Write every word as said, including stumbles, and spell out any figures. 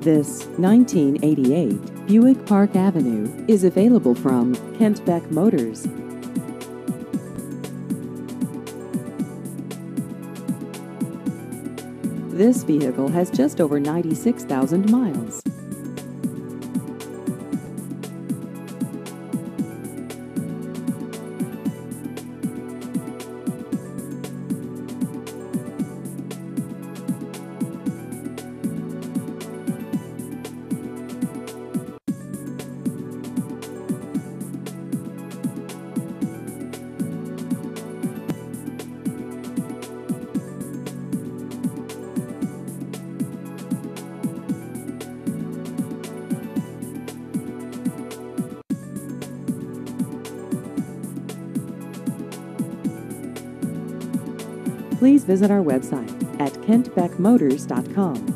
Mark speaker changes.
Speaker 1: This nineteen eighty-eight Buick Park Avenue is available from Kent Beck Motors. This vehicle has just over ninety-six thousand miles. Please visit our website at kent beck motors dot com.